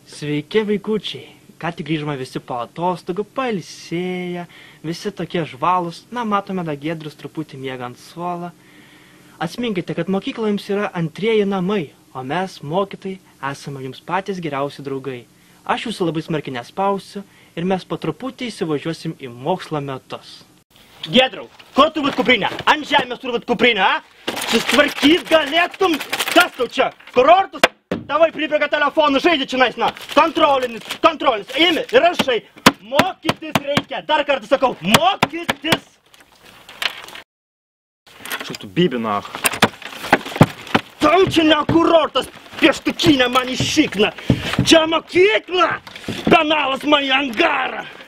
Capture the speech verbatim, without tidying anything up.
Sveiki, vaikučiai. Ką tik grįžome visi po atostogų, pailsėję, visi tokie žvalūs. Na, matome, da Giedrius truputį miega ant suolo. Atsiminkite, kad mokykla jums yra antrieji namai, o mes, mokytojai, esame jums patys geriausi draugai. Aš jūsų labai smarkiai nespausiu ir mes po truputį įsivažiuosim į mokslo metus. Giedriau, kur tu vat kuprinę? Ant žemės tur vat kuprinę, a? Susitvarkyt galėtum? Kas tau čia? Kurortus? Tavai pribėga telefonų, žaidži čia nais, na. Kontrolinis, kontrolinis. Eimi ir rašai. Mokytis reikia. Dar kartą sakau, mokytis. Что tu bibina? Tau čia ne kurortas, pieštukinė man iššikna. Čia mokykla. Kanalas man į angarą.